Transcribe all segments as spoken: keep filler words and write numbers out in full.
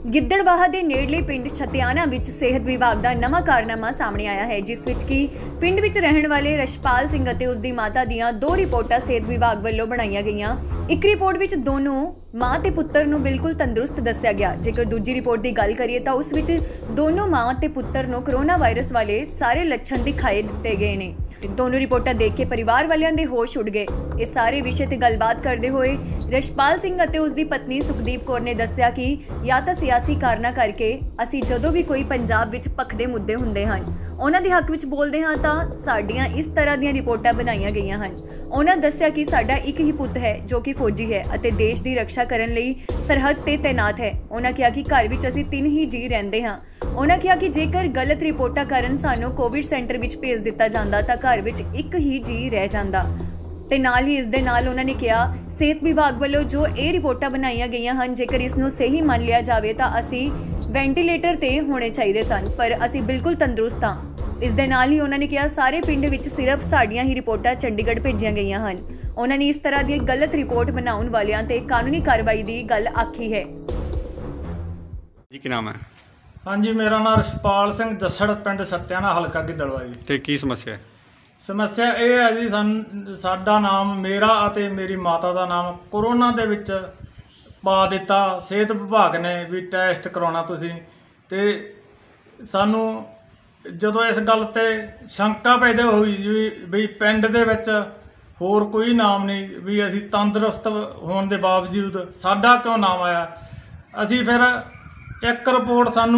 ਗਿੱਦੜਬਾਹਾ ਦੇ ਨੇੜਲੇ ਪਿੰਡ ਛਤਿਆਣਾ ਵਿੱਚ ਸਿਹਤ ਵਿਭਾਗ ਦਾ ਨਵਾਂ ਕਾਰਨਾਮਾ ਸਾਹਮਣੇ ਆਇਆ ਹੈ, ਜਿਸ ਵਿੱਚ ਕਿ ਪਿੰਡ ਵਿੱਚ ਰਹਿਣ ਵਾਲੇ ਰਸ਼ਪਾਲ ਸਿੰਘ ਅਤੇ ਉਸ ਦੀ ਮਾਤਾ ਦੀਆਂ ਦੋ ਰਿਪੋਰਟਾਂ ਸਿਹਤ ਵਿਭਾਗ ਵੱਲੋਂ ਬਣਾਈਆਂ ਗਈਆਂ। ਇੱਕ ਰਿਪੋਰਟ ਵਿੱਚ ਦੋਨੋਂ ਮਾਂ ਤੇ ਪੁੱਤਰ ਨੂੰ ਬਿਲਕੁਲ ਤੰਦਰੁਸਤ ਦੱਸਿਆ ਗਿਆ। ਜੇਕਰ ਦੂਜੀ ਰਿਪੋਰਟ ਦੀ ਗੱਲ ਕਰੀਏ ਤਾਂ ਉਸ ਵਿੱਚ ਦੋਨੋਂ ਮਾਂ ਤੇ ਪੁੱਤਰ ਨੂੰ ਕੋਰੋਨਾ ਵਾਇਰਸ ਵਾਲੇ ਸਾਰੇ ਲੱਛਣ ਦਿਖਾਈ ਦਿੱਤੇ ਗਏ ਨੇ। दोनों रिपोर्टां देख के परिवार वालियां दे होश उड़ गए। इस सारे विषय ते गलबात करते हुए रशपाल सिंह अते उसकी पत्नी सुखदीप कौर ने दस्सिया कि या तां सियासी कारणा करके असीं जदों भी कोई पंजाब विच पखदे मुद्दे हुंदे हन उन्हां दे हक विच बोलदे हां तां साडीआं इस तरह दीआं रिपोर्टां बनाईआं गईआं हन। उन्हां दस्सिया कि साडा एक ही पुੱਤ है जो कि फौजी है अते देश की रक्षा करन लई सरहद ते तैनात है। उन्हां कहा कि घर विच असीं तीन ही जी रहिंदे हां। उन्हां कहा कि जेकर गलत रिपोर्टां कारण सानूं कोविड सेंटर विच भेज दिता जांदा तां घर विच एक ही जी रह जांदा। ते नाल ही इस दे नाल उन्हां ने कहा सेहत विभाग वालों जो ये रिपोर्टां बनाईआं गईआं हन जेकर इसनूं सही मान लिया जावे तां असीं वेंटीलेटर ते होने चाहिए सन, पर असीं बिल्कुल तंदुरुस्त हाँ। इस दे नाल ही उन्होंने कहा सारे पिंड विच सिर्फ साड़ियां ही रिपोर्टां चंडीगढ़ भेजियां गईयां हन। उन्होंने इस तरह की गलत रिपोर्ट बनाउण वालियां ते कानूनी कार्रवाई की गल आखी है। जी की नाम है? हाँ जी, मेरा नाम रशपाल सिंह जसड़, पिंड सत्याना, हलका गिੱਦੜਵਾ जी। ते की समस्या है? समस्या ये है जी, सन साडा नाम मेरा अते मेरी माता का नाम कोरोना दे विच पा दिता। सेहत विभाग ने भी टैसट करवाना तुसीं ते सानू जदों इस गल ते शंका पैदा हुई जी भी पिंड दे विच होर कोई नाम नहीं, भी असीं तंदुरुस्त होने के बावजूद साडा क्यों नाम आया। असीं फिर एक रिपोर्ट सानू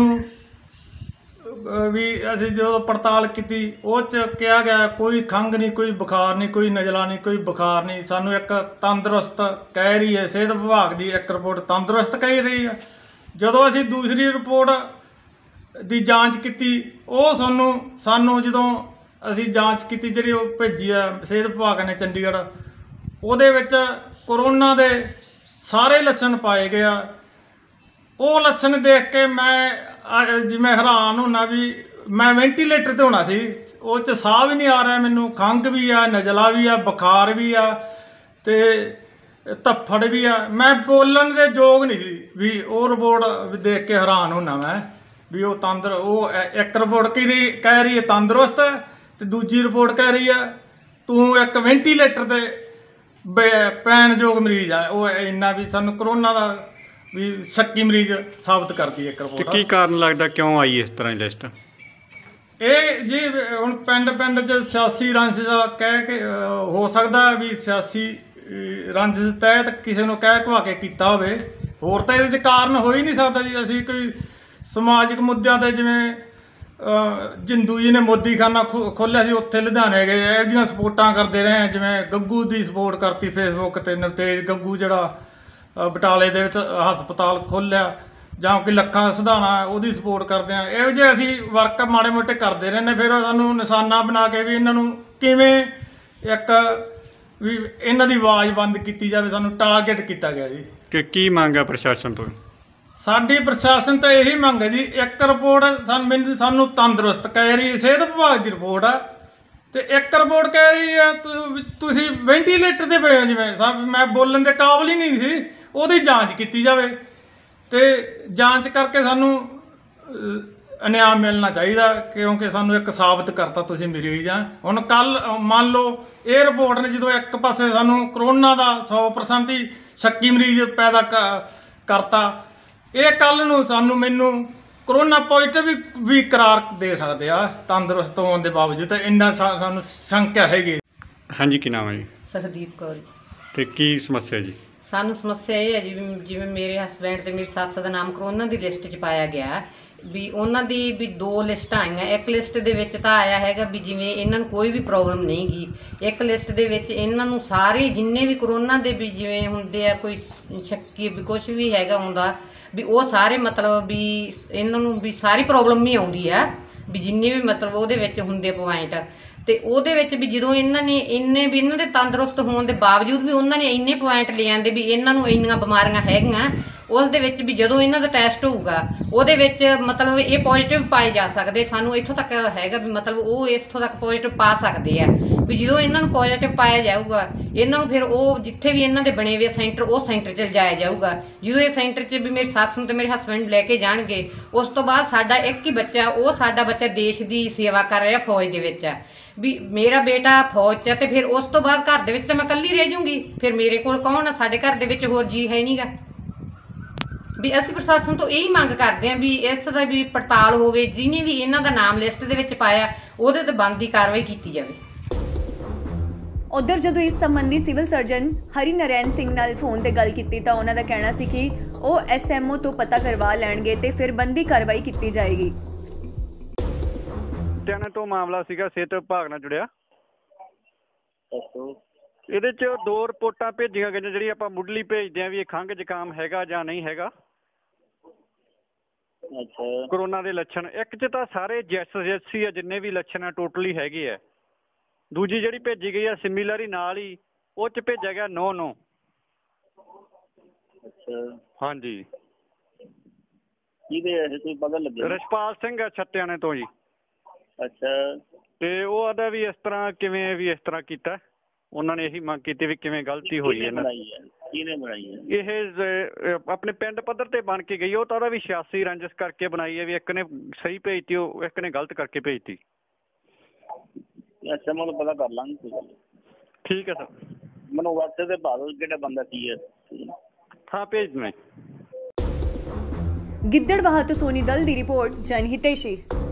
भी असीं जो पड़ताल की उस कहा गया कोई खंघ नहीं, कोई बुखार नहीं, कोई नज़ला नहीं, कोई बुखार नहीं। सानू एक तंदुरुस्त कह रही है सेहत विभाग की एक रिपोर्ट तंदुरुस्त कह रही है। जदों असीं दूसरी रिपोर्ट की जांच की वो सानू सानू जदों असीं जांच की जिहड़ी वो भेजी है सेहत विभाग ने चंडीगढ़, उहदे विच कोरोना दे सारे लक्षण पाए गए। वो लक्षण देख के मैं जिवें हैरान होना भी मैं वेंटीलेटर ते होना सी, वो च साह भी नहीं आ रहा मैनू, खंघ भी आ, नज़ला भी आ, बुखार भी आ ते धफ्फड़ भी आ। मैं बोलन दे योग नहीं सी भी वो रिपोर्ट देख के हैरान होना मैं भी वो तंदर वो एक रिपोर्ट कह रही कह रही है तंदुरुस्त है तो दूजी रिपोर्ट कह रही है तू एक वेंटीलेटर ते पैन योग मरीज है। वो इन्ना भी सानू कोरोना का भी शक्की मरीज साबित करती है एक रिपोर्ट। की कारण लगता क्यों आई इस तरह की लिस्ट? ये जी हुण पिंड पिंड च सियासी रंजिश कह के हो सकता है भी सियासी रंजिश तहत किसी ने कह घवा के किया होवे, होर तां इहदे च कारण हो ही नहीं सकता जी। असीं कोई समाजिक मुद्दों पर जिवें जिंदू जी ने मोदी खाना खो खोलिया सी उत्थे लुधियाने गए इहो जिहियां सपोर्टां करते रहे, जिवें गग्गू की सपोर्ट करती फेसबुक ते नवतेज गग्गू जिहड़ा बटाले दे विच हस्पताल खोलिया जां कोई लक्खां सिधाना उहदी सपोर्ट करते हैं। इहो जिहे असीं वर्क माड़े मोटे करते रहने, फिर सानू निशाना बना के भी इन्हां नूं किवें एक भी इन्हां दी आवाज़ बंद की जाए, सानू टारगेट किया गया जी। कि की मंग है प्रशासन तो? साडी प्रशासन तो यही मंग है जी, एक रिपोर्ट सन मैनूं सानू तंदुरुस्त कह रही है सेहत विभाग की रिपोर्ट है तो एक रिपोर्ट कह रही है तुसीं वेंटीलेटर ते पे जिवें मैं बोलन के काबिल ही नहीं सी, उहदी जांच की जाए तो जांच करके सानू इनाम मिलना चाहिए, क्योंकि सानू एक साबित करता तुसीं मरीज हैं। हुण कल मान लो ये रिपोर्ट ने जो एक पासे सानू करोना का सौ परसेंट ही शक्की मरीज पैदा करता, ये कल नूं सानू मैनू करोना पॉजिटिव भी, भी करार दे सकते हैं तंदुरुस्त होने के बावजूद। इन्ना सानू शंका हैगी। हाँ जी, की नाम है जी? सुखदीप कौर। ते की समस्या जी? सानू समस्या ये है जी जिवें मेरे हसबैंड ते मेरी सੱਸ ਦਾ नाम करोना की लिस्ट च पाया गया भी उन्हां दी भी दो लिस्ट आईयां। एक लिस्ट दे विच तां आया हैगा भी जिवें इन्हां नूं कोई भी प्रॉब्लम नहीं गी, एक लिस्ट दे विच इन्हां नूं सारे जिन्ने भी करोना दे भी जिवें हुंदे आ कोई शक्की भी कुछ भी हैगा हुंदा भी वो सारे मतलब भी इन्हां नूं भी सारी प्रॉब्लम ही आउंदी है भी जिन्ने भी मतलब उहदे विच हुंदे पॉइंट ते उहदे विच भी जदों इन्हां ने इन्ने भी इन्हां दे तंदुरुस्त होने के बावजूद भी उन्हां ने इन्ने पॉइंट ले आंदे भी इन्हां नूं इन्नियां बीमारियां हैगियां, उस दे विच भी जदों इन्हां दा टैसट होऊगा उहदे विच मतलब ये पॉजिटिव पाए जा सकदे। सानू इत्थों तक हैगा भी मतलब वो इत्थों तक पॉजिटिव पा सकदे आ ਵੀ ਜਦੋਂ ਇਹਨਾਂ ਨੂੰ ਪੋਜ਼ਿਟਿਵ ਪਾਇਆ ਜਾਊਗਾ ਇਹਨਾਂ ਨੂੰ ਫਿਰ ਉਹ ਜਿੱਥੇ ਵੀ ਇਹਨਾਂ ਦੇ ਬਣੇ ਹੋਏ ਸੈਂਟਰ ਉਹ ਸੈਂਟਰ 'ਚ ਲਿਜਾਇਆ ਜਾਊਗਾ। ਜਦੋਂ ਇਹ ਸੈਂਟਰ 'ਚ ਵੀ ਮੇਰੀ ਸੱਸ ਨੂੰ ਤੇ ਮੇਰੇ ਹਸਬੈਂਡ ਲੈ ਕੇ ਜਾਣਗੇ ਉਸ ਤੋਂ ਬਾਅਦ ਸਾਡਾ ਇੱਕ ਹੀ ਬੱਚਾ ਉਹ ਸਾਡਾ ਬੱਚਾ ਦੇਸ਼ ਦੀ ਸੇਵਾ ਕਰ ਰਿਹਾ ਫੌਜ ਦੇ ਵਿੱਚ ਆ ਵੀ ਮੇਰਾ ਬੇਟਾ ਫੌਜ 'ਚ ਤੇ ਫਿਰ ਉਸ ਤੋਂ ਬਾਅਦ ਘਰ ਦੇ ਵਿੱਚ ਤਾਂ ਮੈਂ ਇਕੱਲੀ ਰਹਿ ਜੂੰਗੀ ਫਿਰ ਮੇਰੇ ਕੋਲ ਕੌਣ ਆ ਸਾਡੇ ਘਰ ਦੇ ਵਿੱਚ ਹੋਰ ਜੀ ਹੈ ਨਹੀਂਗਾ ਵੀ ਅਸੀਂ ਪ੍ਰਸ਼ਾਸਨ ਤੋਂ ਇਹੀ ਮੰਗ ਕਰਦੇ ਹਾਂ ਵੀ ਇਸ ਦਾ ਵੀ ਪੜਤਾਲ ਹੋਵੇ ਜਿਹਨੇ ਵੀ ਇਹਨਾਂ ਦਾ ਨਾਮ ਲਿਸਟ ਦੇ ਵਿੱਚ ਪਾਇਆ ਉਹਦੇ ਤੇ ਬਣਦੀ ਕਾਰਵਾਈ ਕੀਤੀ ਜਾਵੇ। ਉਧਰ ਜਦੋਂ ਇਸ ਸੰਬੰਧੀ ਸਿਵਲ ਸਰਜਨ ਹਰੀ ਨਰੈਣ ਸਿੰਘ ਨਾਲ ਫੋਨ ਤੇ ਗੱਲ ਕੀਤੀ ਤਾਂ ਉਹਨਾਂ ਦਾ ਕਹਿਣਾ ਸੀ ਕਿ ਉਹ ਐਸ ਐਮ ਓ ਤੋਂ ਪਤਾ ਕਰਵਾ ਲੈਣਗੇ ਤੇ ਫਿਰ ਬੰਦੀ ਕਾਰਵਾਈ ਕੀਤੀ ਜਾਏਗੀ। ਲੁਧਿਆਣੇ ਤੋਂ ਮਾਮਲਾ ਸੀਗਾ ਸਿਹਤ ਵਿਭਾਗ ਨਾਲ ਜੁੜਿਆ। ਇਹਦੇ 'ਚ ਦੋ ਰਿਪੋਰਟਾਂ ਭੇਜੀਆਂ ਗਈਆਂ ਜਿਹੜੀ ਆਪਾਂ ਮੁੱਢਲੀ ਭੇਜਦੇ ਹਾਂ ਵੀ ਇਹ ਖੰਘ ਜ਼ੁਕਾਮ ਹੈਗਾ ਜਾਂ ਨਹੀਂ ਹੈਗਾ। ਅੱਛਾ ਕਰੋਨਾ ਦੇ ਲੱਛਣ ਇੱਕ 'ਚ ਤਾਂ ਸਾਰੇ ਜੈਸ ਜੈਸੀ ਆ ਜਿੰਨੇ ਵੀ ਲੱਛਣ ਆ ਟੋਟਲੀ ਹੈਗੇ ਆ। ਦੂਜੀ ਜਿਹੜੀ ਭੇਜੀ ਗਈ ਆ ਸਿਮੀਲਰ ਹੀ ਨਾਲ ਹੀ ਉਹ 'ਚ ਭੇਜਿਆ ਗਿਆ ਨੋ ਨੋ। ਅੱਛਾ ਹਾਂਜੀ ਕਿਹਦੇ ਇਹ ਕੋਈ ਪਤਾ ਲੱਗਿਆ? ਰਛਪਾਲ ਸਿੰਘ ਆ ਛੱਤਿਆਣੇ ਤੋਂ ਜੀ। ਅੱਛਾ ਤੇ ਉਹ ਆਦਾ ਵੀ ਇਸ ਤਰ੍ਹਾਂ ਕਿਵੇਂ ਵੀ ਇਸ ਤਰ੍ਹਾਂ ਕੀਤਾ ਉਹਨਾਂ ਨੇ ਇਹੀ ਮੰਗ ਕੀਤੀ ਵੀ ਕਿਵੇਂ ਗਲਤੀ ਹੋਈ ਹੈ ਨਾ ਕਿਹਨੇ ਬਣਾਈ ਹੈ ਇਹ ਆਪਣੇ ਪਿੰਡ ਪੱਧਰ ਤੇ ਬਣ ਕੇ ਗਈ ਉਹ ਤਾਂ ਉਹਦਾ ਵੀ ਸਿਆਸੀ ਰੰਜਿਸ਼ ਕਰਕੇ ਬਣਾਈ ਹੈ ਵੀ ਇੱਕ ਨੇ ਸਹੀ ਭੇਜਤੀ ਉਹ ਇੱਕ ਨੇ ਗਲਤ ਕਰਕੇ ਭੇਜਤੀ। ਅੱਛਾ ਮੈਨੂੰ ਪਤਾ ਕਰ ਲਾਂਗੇ ਕੋਈ ਗੱਲ ਠੀਕ ਹੈ ਸਰ ਮੈਨੂੰ WhatsApp ਤੇ ਪਾ ਦਿਓ ਕਿਹੜਾ ਬੰਦਾ ਕੀ ਹੈ। ਹਾਂ ਭੇਜ ਦੇਣਾ। ਗਿੱਦੜਬਾਹਾ ਤੋਂ ਸੋਨੀ ਦਲ ਦੀ ਰਿਪੋਰਟ ਜਨ ਹਿਤੈਸ਼ੀ।